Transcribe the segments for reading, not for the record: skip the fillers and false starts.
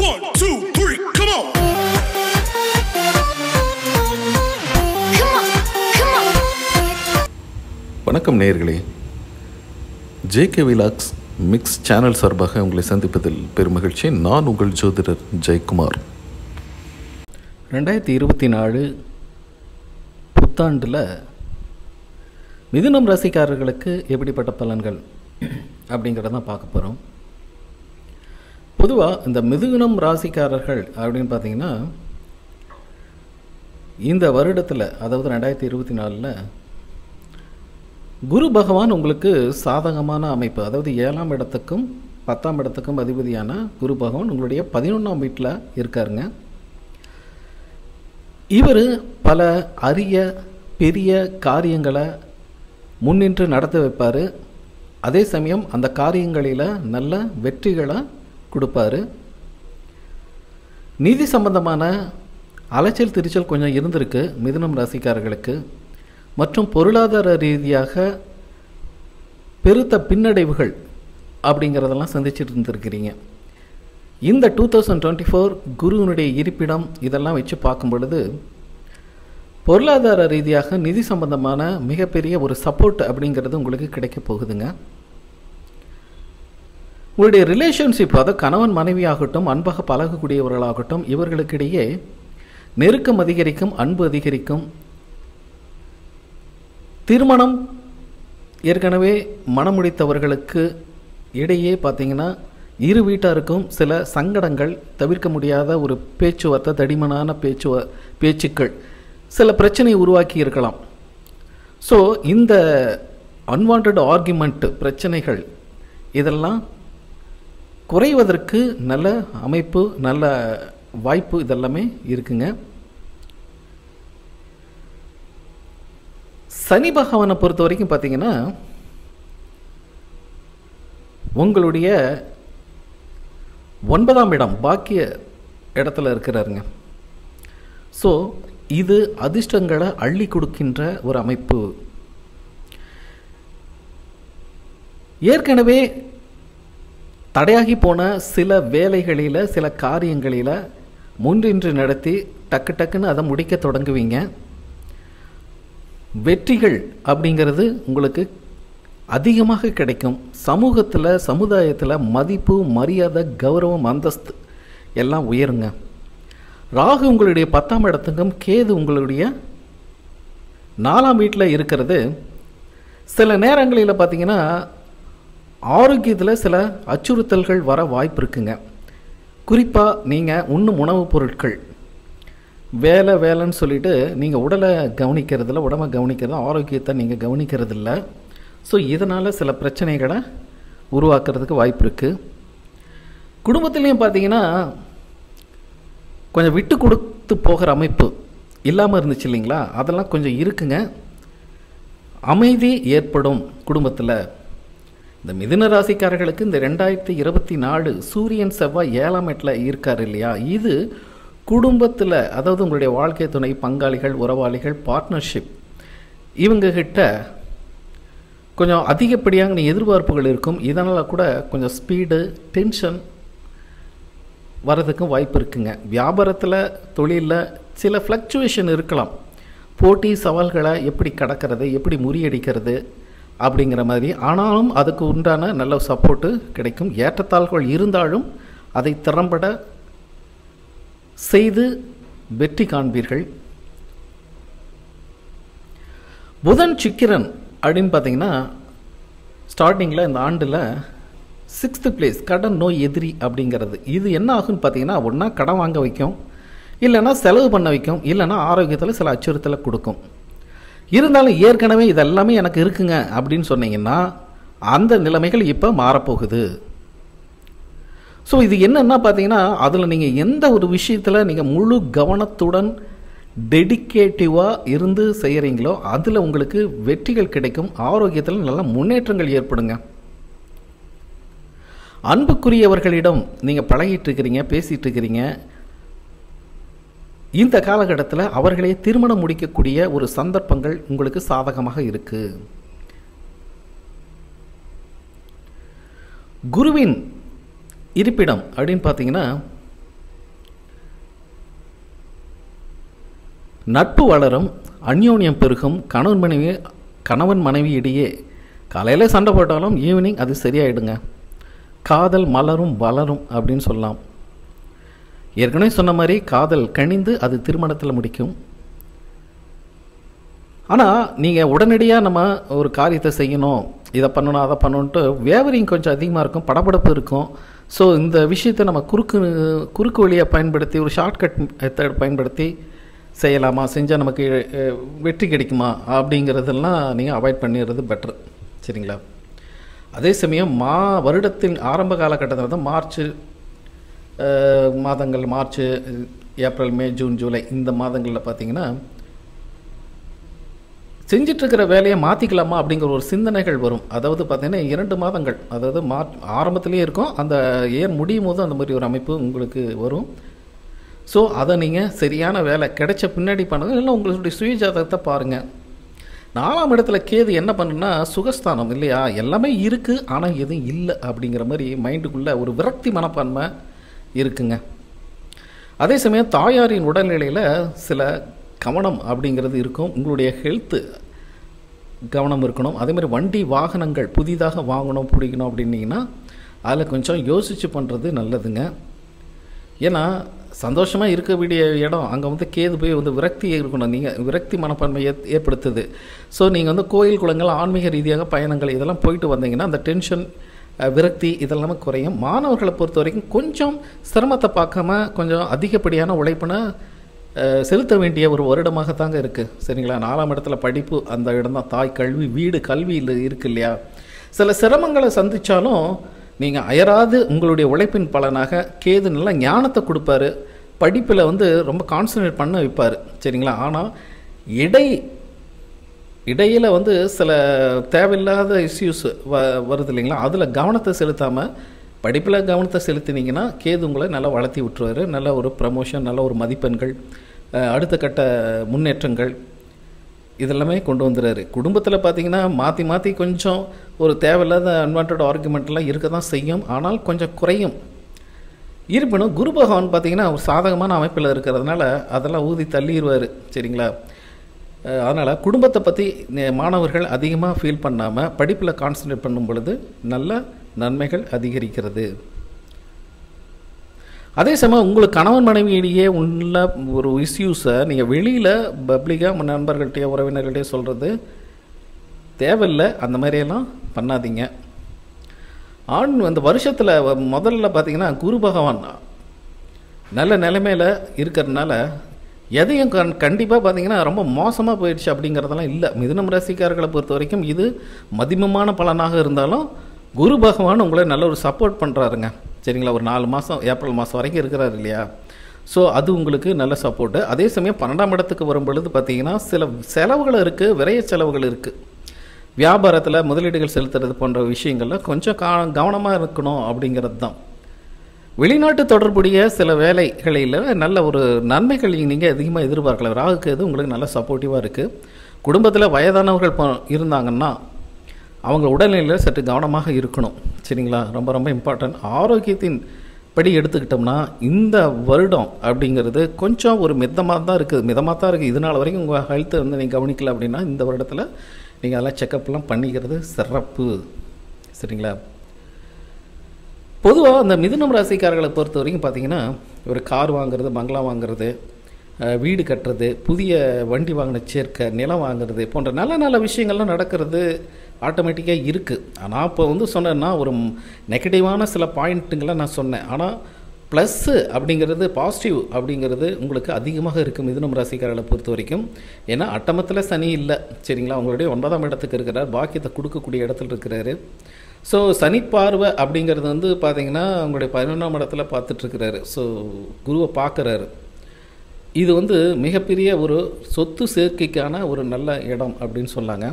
1, 2, 3, come on. வணக்கம் நேயர்களே, JK vlogs mix channel சார்பாக உங்களை சந்திப்பதில் பெருமகிழ்ச்சி. நான் உங்கள் ஜோதிடர் ஜெயக்குமார். 2024 புத்தாண்டில் மிதுனம் ராசிக்காரர்களுக்கு எப்படிப்பட்ட பலன்கள் அப்படிங்கிறத பார்க்க போகிறோம். பொதுவாக இந்த மிதுனம் ராசிக்காரர்கள் அப்படின்னு பார்த்தீங்கன்னா, இந்த வருடத்தில் அதாவது 2024 குரு பகவான் உங்களுக்கு சாதகமான அமைப்பு, அதாவது 7ஆம் இடத்துக்கும் 10ஆம் இடத்துக்கும் அதிபதியான குரு பகவான் உங்களுடைய 11ஆம் வீட்டில் இருக்காருங்க. இவர் பல அரிய பெரிய காரியங்களை முன்னின்று நடத்த வைப்பார். அதே சமயம் அந்த காரியங்களில் நல்ல வெற்றிகளை கொடுப்பாரு. நிதி சம்பந்தமான அலைச்சல் திருச்சல் கொஞ்சம் இருந்திருக்கு மிதுனம் ராசிக்காரர்களுக்கு. மற்றும் பொருளாதார ரீதியாக பெருத்த பின்னடைவுகள் அப்படிங்கிறதெல்லாம் சந்திச்சுட்டு இருந்திருக்கிறீங்க. இந்த 2024 குருவினுடைய இருப்பிடம் இதெல்லாம் வச்சு பார்க்கும் பொழுது பொருளாதார ரீதியாக நிதி சம்பந்தமான மிகப்பெரிய ஒரு சப்போர்ட் அப்படிங்கிறது உங்களுக்கு கிடைக்க போகுதுங்க. உங்களுடைய ரிலேஷன்ஷிப், அதாவது கணவன் மனைவியாகட்டும், அன்பாக பழகக்கூடியவர்களாகட்டும், இவர்களுக்கிடையே நெருக்கம் அதிகரிக்கும், அன்பு அதிகரிக்கும். திருமணம் ஏற்கனவே மனமுடித்தவர்களுக்கு இடையே பார்த்தீங்கன்னா இரு வீட்டாருக்கும் சில சங்கடங்கள், தவிர்க்க முடியாத ஒரு பேச்சுவார்த்தை, தடிமனான பேச்சுக்கள் சில பிரச்சனையை உருவாக்கி இருக்கலாம். ஸோ இந்த அன்வான்ட் ஆர்குமெண்ட் பிரச்சனைகள் இதெல்லாம் குறைவதற்கு நல்ல அமைப்பு, நல்ல வாய்ப்பு இதெல்லாமே இருக்குங்க. சனி பகவானை பொறுத்த வரைக்கும் பார்த்தீங்கன்னா உங்களுடைய 9ஆம் இடம் பாக்கிய இடத்துல இருக்கிறாருங்க. ஸோ இது அதிர்ஷ்டங்களை அள்ளி கொடுக்கின்ற ஒரு அமைப்பு. ஏற்கனவே தடையாகி போன சில வேலைகளில், சில காரியங்களில் முன்னின்று நடத்தி டக்கு டக்குன்னு அதை முடிக்க தொடங்குவீங்க. வெற்றிகள் அப்படிங்கிறது உங்களுக்கு அதிகமாக கிடைக்கும். சமூகத்தில், சமுதாயத்தில் மதிப்பு, மரியாதை, கௌரவம், அந்தஸ்து எல்லாம் உயருங்க. ராகு உங்களுடைய 10ஆம் இடத்துக்கும் கேது உங்களுடைய 4ஆம் வீட்டில் இருக்கிறது சில நேரங்களில் பார்த்தீங்கன்னா ஆரோக்கியத்தில் சில அச்சுறுத்தல்கள் வர வாய்ப்பு இருக்குங்க. குறிப்பாக நீங்கள் உண்ணும் உணவுப் பொருட்கள், வேலைன்னு சொல்லிட்டு நீங்கள் உடலை கவனிக்கிறதில்ல, உடம்பை கவனிக்கிறது, ஆரோக்கியத்தை நீங்கள் கவனிக்கிறதில்ல. ஸோ இதனால் சில பிரச்சனைகளை உருவாக்குறதுக்கு வாய்ப்பு இருக்குது. குடும்பத்துலேயும் பார்த்தீங்கன்னா கொஞ்சம் விட்டு கொடுத்து போகிற அமைப்பு இல்லாமல் இருந்துச்சு இல்லைங்களா, அதெல்லாம் கொஞ்சம் இருக்குங்க. அமைதி ஏற்படும் குடும்பத்தில். இந்த மிதுன ராசிக்காரர்களுக்கு இந்த 2024 சூரியன் செவ்வாய் 7ஆம் இடத்துல இருக்கார் இல்லையா, இது குடும்பத்தில், அதாவது உங்களுடைய வாழ்க்கை துணை, பங்காளிகள், உறவாளிகள், பார்ட்னர்ஷிப், இவங்ககிட்ட கொஞ்சம் அதிகப்படியான எதிர்பார்ப்புகள் இருக்கும். இதனால் கூட கொஞ்சம் ஸ்பீடு, டென்ஷன் வரதுக்கும் வாய்ப்பு இருக்குங்க. வியாபாரத்தில், தொழிலில் சில ஃப்ளக்சுவேஷன் இருக்கலாம். போட்டி சவால்களை எப்படி கடக்கிறது, எப்படி முறியடிக்கிறது அப்படிங்கிற மாதிரி. ஆனாலும் அதுக்கு உண்டான நல்ல சப்போர்ட்டு கிடைக்கும். ஏற்றத்தாழ்வுகள் இருந்தாலும் அதை திறம்பட செய்து வெற்றி காண்பீர்கள். புதன் சுக்கிரன் அப்படின்னு பார்த்தீங்கன்னா ஸ்டார்டிங்கில் இந்த ஆண்டில் 6th பிளேஸ், கடன் நோய் எதிரி அப்படிங்கிறது. இது என்ன ஆகுன்னு பார்த்தீங்கன்னா, ஒன்றா கடன் வாங்க வைக்கும், இல்லைன்னா செலவு பண்ண வைக்கும், இல்லைன்னா ஆரோக்கியத்தில் சில அச்சுறுத்தலை கொடுக்கும். இருந்தாலும் ஏற்கனவே இதெல்லாமே எனக்கு இருக்குங்க அப்படின்னு சொன்னீங்கன்னா அந்த நிலைமைகள் இப்போ மாறப்போகுது. ஸோ இது என்னென்னா பார்த்தீங்கன்னா, அதில் நீங்கள் எந்த ஒரு விஷயத்தில் நீங்கள் முழு கவனத்துடன் டெடிக்கேட்டிவாக இருந்து செய்கிறீங்களோ அதில் உங்களுக்கு வெற்றிகள் கிடைக்கும். ஆரோக்கியத்தில் நல்ல முன்னேற்றங்கள் ஏற்படுங்க. அன்புக்குரியவர்களிடம் நீங்கள் பழகிட்டு இருக்கிறீங்க, பேசிகிட்டு இருக்கிறீங்க. இந்த காலகட்டத்தில் அவர்களே திருமணம் முடிக்கக்கூடிய ஒரு சந்தர்ப்பங்கள் உங்களுக்கு சாதகமாக இருக்குது. குருவின் இருப்பிடம் அப்படின்னு பார்த்தீங்கன்னா நட்பு வளரும், அந்யோன்யம் பெருகும், கணவன் மனைவி இடையே காலையில் சண்டை போட்டாலும் ஈவினிங் அது சரியாயிடுங்க. காதல் மலரும் வளரும் அப்படின்னு சொல்லலாம். ஏற்கனவே சொன்ன மாதிரி காதல் கனிந்து அது திருமணத்தில் முடிக்கும். ஆனால் நீங்கள் உடனடியாக நம்ம ஒரு காரியத்தை செய்யணும், இதை பண்ணணும் அதை பண்ணணுன்ட்டு வேவரிங் கொஞ்சம் அதிகமாக இருக்கும், படபடப்பு இருக்கும். ஸோ இந்த விஷயத்தை நம்ம குறுக்கு வழியை பயன்படுத்தி ஒரு ஷார்ட்கட் மெத்தட் பயன்படுத்தி செய்யலாமா, செஞ்சால் நமக்கு வெற்றி கிடைக்குமா அப்படிங்கிறதெல்லாம் நீங்கள் அவாய்ட் பண்ணிடுறது பெட்ரு. சரிங்களா? அதே சமயம் வருடத்தின் ஆரம்ப காலகட்டத்தில் தான் மார்ச், ஏப்ரல், மே, ஜூன், ஜூலை இந்த மாதங்களில் பார்த்திங்கன்னா செஞ்சிட்ருக்கிற வேலையை மாற்றிக்கலாமா அப்படிங்கிற ஒரு சிந்தனைகள் வரும். அதாவது பார்த்திங்கன்னா 2 மாதங்கள், அதாவது ஆரம்பத்துலேயே இருக்கும், அந்த ஏன் முடியும் போது அந்த மாதிரி ஒரு அமைப்பு உங்களுக்கு வரும். ஸோ அதை நீங்கள் சரியான வேலை கிடைச்ச பின்னாடி பண்ணுங்கள். இல்லை உங்களுடைய சுயஜாதகத்தை பாருங்கள். 4ஆம் இடத்துல கேது என்ன பண்ணுன்னா சுகஸ்தானம் இல்லையா, எல்லாமே இருக்குது ஆனால் எதுவும் இல்லை அப்படிங்கிற மாதிரி மைண்டுக்குள்ளே ஒரு விரக்தி மனப்பான்மை இருக்குங்க. அதே சமயம் தாயாரின் உடல்நிலையில் சில கவனம் அப்படிங்கிறது இருக்கும். உங்களுடைய ஹெல்த்து கவனம் இருக்கணும். அதே மாதிரி வண்டி வாகனங்கள் புதிதாக வாங்கணும் பிடிக்கணும் அப்படின்னீங்கன்னா அதில் கொஞ்சம் யோசித்து பண்ணுறது நல்லதுங்க. ஏன்னா சந்தோஷமாக இருக்க வேண்டிய இடம் அங்கே கேது போய் விரக்தி இருக்கணும். நீங்கள் விரக்தி மனப்பான்மை ஏற்படுத்துது. ஸோ நீங்கள் கோயில் குளங்கள் ஆன்மீக ரீதியாக பயணங்கள் இதெல்லாம் போயிட்டு வந்தீங்கன்னா அந்த டென்ஷன் விரக்தி இதெல்லாமே குறையும். மாணவர்களை பொறுத்த வரைக்கும் கொஞ்சம் சிரமத்தை பார்க்காம கொஞ்சம் அதிகப்படியான உழைப்பினை செலுத்த வேண்டிய ஒரு வருடமாகத்தாங்க இருக்குது. சரிங்களா? 4ஆம் இடத்துல படிப்பு, அந்த இடம் தான் தாய் கல்வி, வீடு கல்வியில் இருக்குது இல்லையா. சில சிரமங்களை சந்தித்தாலும் நீங்கள் அயராது உங்களுடைய உழைப்பின் பலனாக கேது நல்ல ஞானத்தை கொடுப்பாரு, படிப்பில் ரொம்ப கான்சன்ட்ரேட் பண்ண வைப்பார். சரிங்களா? ஆனால் இடையில் சில தேவையில்லாத இஷ்யூஸ் வருது இல்லைங்களா, அதில் கவனத்தை செலுத்தாமல் படிப்பில் கவனத்தை செலுத்தினீங்கன்னா கேது உங்களை நல்லா வளர்த்தி விட்டுருவார். நல்ல ஒரு ப்ரமோஷன், நல்ல ஒரு மதிப்பெண்கள், அடுத்த கட்ட முன்னேற்றங்கள் இதெல்லாமே கொண்டு வந்துடுறாரு. குடும்பத்தில் பார்த்திங்கன்னா மாற்றி கொஞ்சம் ஒரு தேவையில்லாத அன்வான்ட் ஆர்குமெண்ட்லாம் இருக்க தான் செய்யும், ஆனால் கொஞ்சம் குறையும். இருப்பினும் குரு பகவான் பார்த்திங்கன்னா ஒரு சாதகமான அமைப்பில் இருக்கிறதுனால அதெல்லாம் ஊதி தள்ளிடுவார். சரிங்களா? அதனால் குடும்பத்தை பற்றி மாணவர்கள் அதிகமாக ஃபீல் பண்ணாமல் படிப்பில் கான்சன்ட்ரேட் பண்ணும் பொழுது நல்ல நன்மைகள் அதிகரிக்கிறது. அதே சமயம் உங்களுக்கு கணவன் மனைவியிடையே உள்ள ஒரு இஷ்யூஸை நீங்கள் வெளியில் பப்ளிக்காக நண்பர்கள்ட்டையோ உறவினர்கள்ட்டையோ சொல்கிறது தேவையில்லை. அந்த மாதிரியெல்லாம் பண்ணாதீங்க. அந்த வருஷத்தில் முதல்ல பார்த்திங்கன்னா குரு பகவான் நல்ல நிலைமையில் இருக்கிறதுனால எதையும் கண்டிப்பாக பார்த்திங்கன்னா ரொம்ப மோசமாக போயிடுச்சு அப்படிங்கிறதெல்லாம் இல்லை. மிதுனம் ராசிக்காரர்களை பொறுத்த வரைக்கும் இது மதிமமான பலனாக இருந்தாலும் குரு பகவான் உங்களை நல்ல ஒரு சப்போர்ட் பண்ணுறாருங்க. சரிங்களா? ஒரு 4 மாதம், ஏப்ரல் மாதம் வரைக்கும் இருக்கிறார் இல்லையா. ஸோ அது உங்களுக்கு நல்ல சப்போர்ட்டு. அதே சமயம் 12ஆம் இடத்துக்கு வரும் பொழுது பார்த்திங்கன்னா சில செலவுகள் இருக்குது, விரைய செலவுகள் இருக்குது. வியாபாரத்தில் முதலீடுகள் செலுத்துறது போன்ற விஷயங்களில் கொஞ்சம் கவனமாக இருக்கணும் அப்படிங்கிறது தான். வெளிநாட்டு தொடர்புடைய சில வேலைகளில் நல்ல ஒரு நன்மைகள் நீங்கள் அதிகமாக எதிர்பார்க்கலாம். ராகுக்கு எது உங்களுக்கு நல்ல சப்போர்ட்டிவாக இருக்குது. குடும்பத்தில் வயதானவர்கள் இருந்தாங்கன்னா அவங்க உடல்நிலையில் சற்று கவனமாக இருக்கணும். சரிங்களா? ரொம்ப ரொம்ப இம்பார்ட்டன்ட். ஆரோக்கியத்தின் படி எடுத்துக்கிட்டோம்னா இந்த வருடம் அப்படிங்கிறது கொஞ்சம் ஒரு மிதமாக தான் இருக்குது. இதனால் வரைக்கும் உங்கள் ஹெல்த்தை நீங்கள் கவனிக்கல அப்படின்னா இந்த வருடத்தில் நீங்கள் அதெல்லாம் செக்கப்லாம் பண்ணிக்கிறது சிறப்பு. சரிங்களா? பொதுவாக அந்த மிதுனம் ராசிக்காரர்களை பொறுத்த வரைக்கும் பார்த்திங்கன்னா ஒரு கார் வாங்குறது, பங்களா வாங்குறது, வீடு கட்டுறது, புதிய வண்டி வாங்கின சேர்க்கை, நிலம் வாங்குறது போன்ற நல்ல நல்ல விஷயங்கள்லாம் நடக்கிறது ஆட்டோமேட்டிக்காக இருக்குது. ஆனால் இப்போ சொன்னேன்னா ஒரு நெகட்டிவான சில பாயிண்ட்டுங்களை நான் சொன்னேன். ஆனால் ப்ளஸ்ஸு அப்படிங்கிறது, பாசிட்டிவ் அப்படிங்கிறது உங்களுக்கு அதிகமாக இருக்குது மிதுனம் ராசிக்காரர்களை பொறுத்த வரைக்கும். ஏன்னா அட்டமத்தில் சனி இல்லை. சரிங்களா? உங்களுடைய 9ஆம் இடத்துக்கு இருக்கிறார், பாக்கியத்தை கொடுக்கக்கூடிய இடத்துல இருக்கிறாரு. ஸோ சனி பார்வை அப்படிங்கிறது பார்த்திங்கன்னா உங்களுடைய 11ஆம் இடத்துல பார்த்துட்ருக்கிறாரு. ஸோ குருவை பார்க்குறாரு. இது மிகப்பெரிய ஒரு சொத்து சேர்க்கைக்கான ஒரு நல்ல இடம் அப்படின்னு சொன்னாங்க.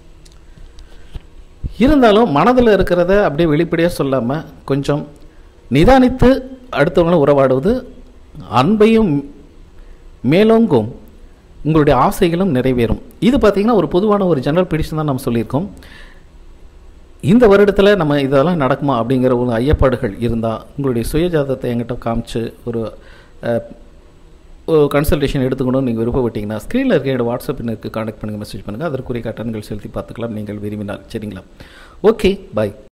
இருந்தாலும் மனதில் இருக்கிறத அப்படியே வெளிப்படையாக சொல்லாமல் கொஞ்சம் நிதானித்து அடுத்தவங்களை உறவாடுவது அன்பையும் மேலோங்கும், உங்களுடைய ஆசைகளும் நிறைவேறும். இது பார்த்திங்கன்னா ஒரு பொதுவான ஒரு ஜெனரல் ப்ரெடிக்ஷன் தான் நம்ம சொல்லியிருக்கோம். இந்த வருடத்தில் நம்ம இதெல்லாம் நடக்குமா அப்படிங்கிற ஒரு ஐயப்பாடுகள் இருந்தால் உங்களுடைய சுயஜாதத்தை என்கிட்ட காமிச்சு கன்சல்டேஷன் எடுத்துக்கணும்னு நீங்கள் விருப்பப்பட்டீங்கன்னா ஸ்க்ரீனில் இருக்க என்னோட வாட்ஸ்அப் எனக்கு கான்டாக்ட் பண்ணுங்கள், மெசேஜ் பண்ணுங்கள். அதற்குரிய கட்டணங்கள் செலுத்தி பார்த்துக்கலாம் நீங்கள் விரும்பினால். சரிங்களா? ஓகே, பாய்.